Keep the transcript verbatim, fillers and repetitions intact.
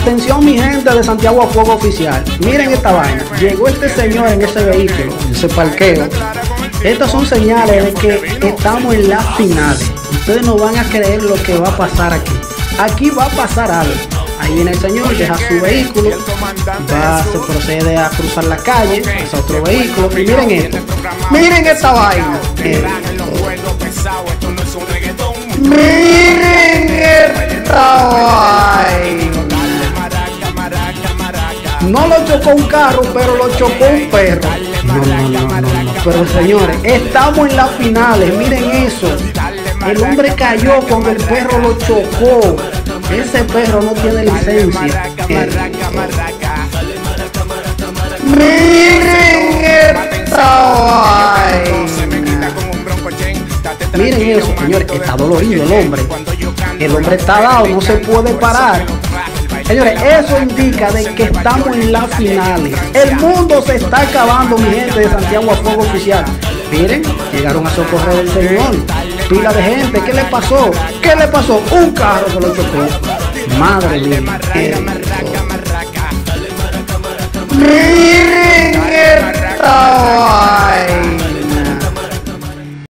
Atención mi gente de Santiago a Fuego Oficial. Miren esta vaina. Llegó este señor en ese vehículo, en ese parqueo. Estas son señales de que estamos en las finales. Ustedes no van a creer lo que va a pasar aquí. Aquí va a pasar algo. Ahí viene el señor, deja su vehículo, va, se procede a cruzar la calle, pasa otro vehículo. Y miren esto. Miren esta vaina. Miren, miren esta vaina. No lo chocó un carro, pero lo chocó un perro. No, no, no, no, no. Pero señores, estamos en las finales. Miren eso. El hombre cayó cuando el perro lo chocó. Ese perro no tiene licencia. Miren esta vaina. Miren eso, señores. Está dolorido el hombre. El hombre está dado, no se puede parar. Señores, eso indica de que estamos en las finales. El mundo se está acabando, mi gente de Santiago a Fuego Oficial. Miren, llegaron a socorrer al señor. Pila de gente, ¿qué le pasó? ¿Qué le pasó? Un carro que lo chocó. Madre mía. Miren esta